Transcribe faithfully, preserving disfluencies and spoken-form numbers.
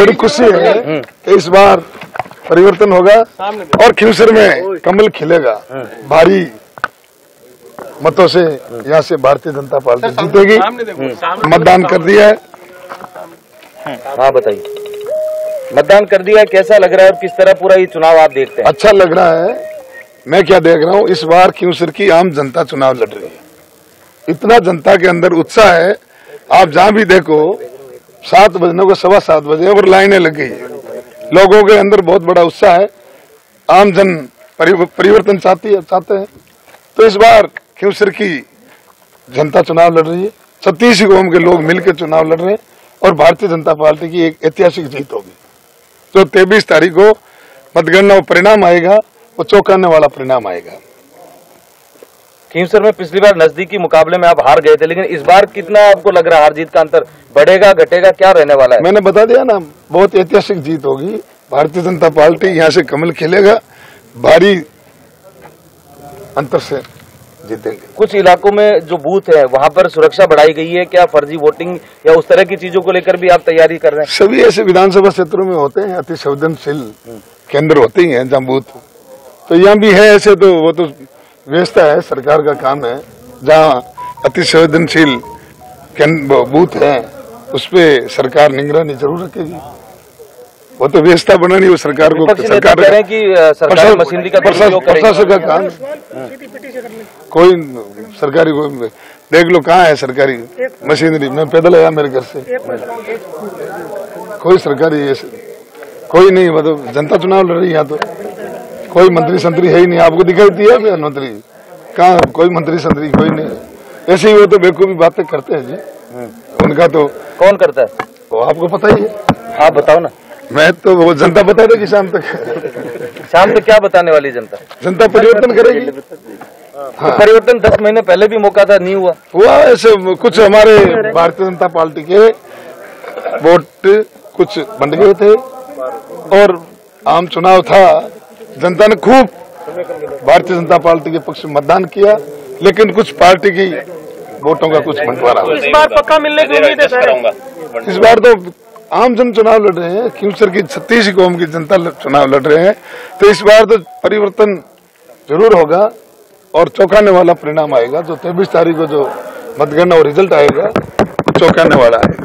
बड़ी खुशी है कि इस बार परिवर्तन होगा और खिवसर में कमल खिलेगा। भारी मतों से यहाँ से भारतीय जनता पार्टी जीतेगी। मतदान कर दिया है। हाँ बताइए, मतदान कर दिया, कैसा लग रहा है और किस तरह पूरा ये चुनाव आप देखते हैं? अच्छा लग रहा है। मैं क्या देख रहा हूँ, इस बार खिवसर की आम जनता चुनाव लड़ रही है। इतना जनता के अंदर उत्साह है, आप जहाँ भी देखो सात बजने को सवा सात बजे और लाइनें लग गई है। लोगों के अंदर बहुत बड़ा उत्साह है। आम जन परिवर्तन चाहती है चाहते हैं। तो इस बार खिवसर की जनता चुनाव लड़ रही है। छत्तीस कौम के लोग मिलकर चुनाव लड़ रहे हैं और भारतीय जनता पार्टी की एक ऐतिहासिक जीत होगी। जो तेईस तारीख को मतगणना वो परिणाम आएगा, वो चौंकाने वाला परिणाम आएगा। खिवसर में पिछली बार नजदीकी मुकाबले में आप हार गए थे, लेकिन इस बार कितना आपको लग रहा है हार जीत का अंतर बढ़ेगा घटेगा, क्या रहने वाला है? मैंने बता दिया ना, बहुत ऐतिहासिक जीत होगी। भारतीय जनता पार्टी यहाँ से कमल खिलेगा, भारी अंतर से जीतेंगे। कुछ इलाकों में जो बूथ है वहाँ पर सुरक्षा बढ़ाई गई है, क्या फर्जी वोटिंग या उस तरह की चीजों को लेकर भी आप तैयारी कर रहे हैं? सभी ऐसे विधानसभा क्षेत्रों में होते हैं, अति संवेदनशील केंद्र होते ही हैं जहाँ बूथ, तो यहाँ भी है ऐसे। तो वो तो व्यवस्था है, सरकार का काम है। जहाँ अति संवेदनशील बूथ है उस पे सरकार निगरानी जरूर रखेगी। वो तो व्यवस्था बनानी वो सरकार को, सरकार कह रहे हैं कि सरकार मशीनरी का प्रशासन का काम। कोई सरकारी कोई देख लो कहाँ है सरकारी मशीनरी। मैं पैदल आया मेरे घर से, कोई सरकारी कोई नहीं। मतलब जनता चुनाव लड़ रही है यहाँ, तो कोई मंत्री संतरी है ही नहीं। आपको दिखाई दिया मंत्री कहाँ? कोई मंत्री संतरी कोई नहीं। ऐसे ही वो तो बेवकूफी बातें करते हैं जी। उनका तो कौन करता है वो आपको पता ही है। आप बताओ ना। मैं तो वो जनता बता देगी शाम तक। शाम तक क्या बताने वाली जनता? जनता परिवर्तन करेगी। हाँ। तो परिवर्तन दस महीने पहले भी मौका था, नहीं हुआ। हुआ ऐसे कुछ हमारे भारतीय जनता पार्टी के वोट कुछ बंट गए थे और आम चुनाव था। जनता ने खूब भारतीय जनता पार्टी के पक्ष में मतदान किया, लेकिन कुछ पार्टी की वोटों का कुछ बंटवारा हुआ। इस बार पक्का मिलने की उम्मीद है सर। इस बार तो आम जन चुनाव लड़ रहे हैं। खिवसर की छत्तीस कौम की जनता चुनाव लड़ रहे हैं, तो इस बार तो परिवर्तन जरूर होगा और चौंकाने वाला परिणाम आएगा। जो तेईस तारीख को जो मतगणना और रिजल्ट आएगा, चौंकाने वाला है।